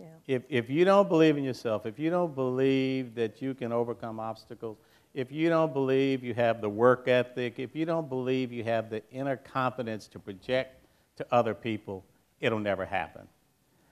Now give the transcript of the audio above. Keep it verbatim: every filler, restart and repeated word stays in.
Yeah. If, if you don't believe in yourself, if you don't believe that you can overcome obstacles, if you don't believe you have the work ethic, if you don't believe you have the inner confidence to project to other people, it'll never happen.